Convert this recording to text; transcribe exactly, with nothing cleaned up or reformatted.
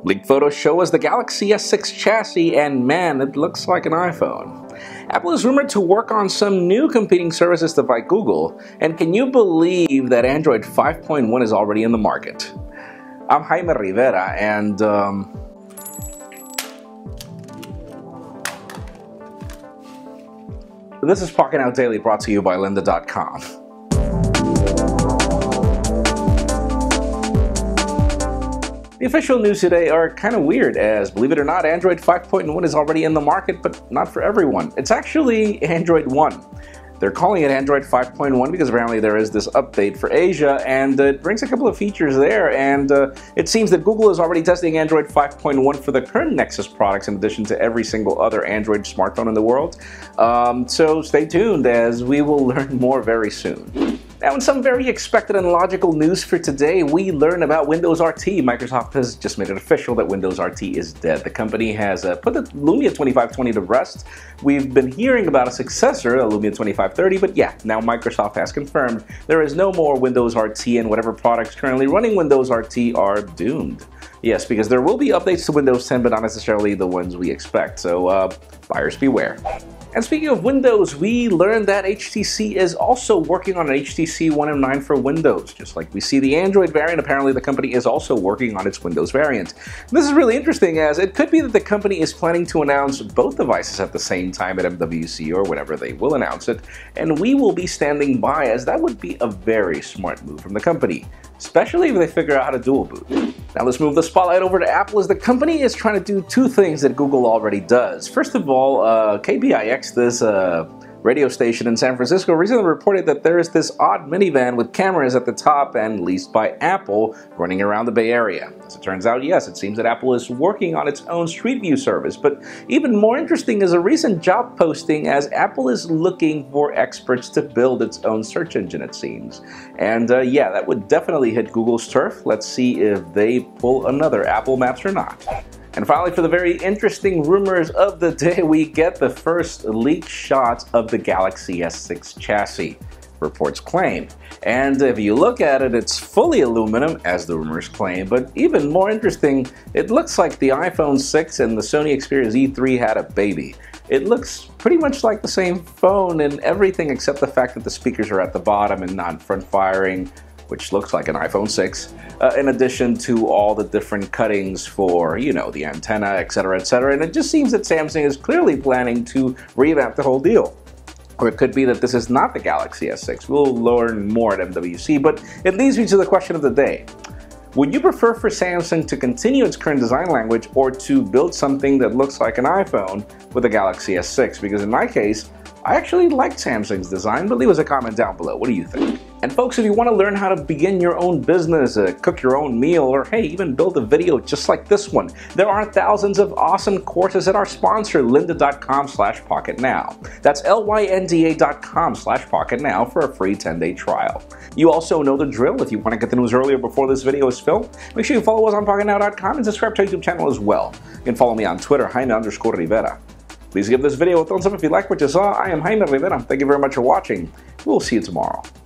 Leaked photos show us the Galaxy S six chassis, and man, it looks like an iPhone. Apple is rumored to work on some new competing services to fight Google, and can you believe that Android five point one is already in the market? I'm Jaime Rivera, and um, this is Pocketnow Daily, brought to you by lynda dot com. The official news today are kind of weird, as believe it or not, Android five point one is already in the market, but not for everyone. It's actually Android one. They're calling it Android five point one because apparently there is this update for Asia, and it brings a couple of features there, and uh, it seems that Google is already testing Android five point one for the current Nexus products in addition to every single other Android smartphone in the world. Um, so stay tuned, as we will learn more very soon. Now, in some very expected and logical news for today, we learn about Windows R T. Microsoft has just made it official that Windows R T is dead. The company has uh, put the Lumia twenty-five twenty to rest. We've been hearing about a successor, a Lumia twenty-five thirty, but yeah, now Microsoft has confirmed there is no more Windows R T, and whatever products currently running Windows R T are doomed. Yes, because there will be updates to Windows ten, but not necessarily the ones we expect, so uh, buyers beware. And speaking of Windows, we learned that H T C is also working on an H T C One M nine for Windows. Just like we see the Android variant, apparently the company is also working on its Windows variant. And this is really interesting, as it could be that the company is planning to announce both devices at the same time at M W C or whenever they will announce it, and we will be standing by, as that would be a very smart move from the company, especially if they figure out how to dual boot. Now let's move the spotlight over to Apple, as the company is trying to do two things that Google already does. First of all, uh, K B I X, this uh, radio station in San Francisco, recently reported that there is this odd minivan with cameras at the top and leased by Apple running around the Bay Area. As it turns out, yes, it seems that Apple is working on its own Street View service, but even more interesting is a recent job posting, as Apple is looking for experts to build its own search engine, it seems. And uh, yeah, that would definitely hit Google's turf. Let's see if they pull another Apple Maps or not. And finally, for the very interesting rumors of the day, we get the first leaked shots of the Galaxy S six chassis, reports claim. And if you look at it, it's fully aluminum, as the rumors claim, but even more interesting, it looks like the iPhone six and the Sony Xperia Z three had a baby. It looks pretty much like the same phone and everything, except the fact that the speakers are at the bottom and not front firing, which looks like an iPhone six, uh, in addition to all the different cuttings for, you know, the antenna, et cetera, et cetera. And it just seems that Samsung is clearly planning to revamp the whole deal. Or it could be that this is not the Galaxy S six. We'll learn more at M W C, but it leads me to the question of the day. Would you prefer for Samsung to continue its current design language, or to build something that looks like an iPhone with the Galaxy S six? Because in my case, I actually like Samsung's design, but leave us a comment down below. What do you think? And folks, if you want to learn how to begin your own business, uh, cook your own meal, or hey, even build a video just like this one, there are thousands of awesome courses at our sponsor, lynda dot com slash pocketnow. That's L Y N D A dot com slash pocketnow for a free ten day trial. You also know the drill. If you want to get the news earlier before this video is filmed, make sure you follow us on pocketnow dot com and subscribe to our YouTube channel as well. You can follow me on Twitter, Jaime underscore Rivera. Please give this video a thumbs up if you like what you saw. I am Jaime Rivera. Thank you very much for watching. We'll see you tomorrow.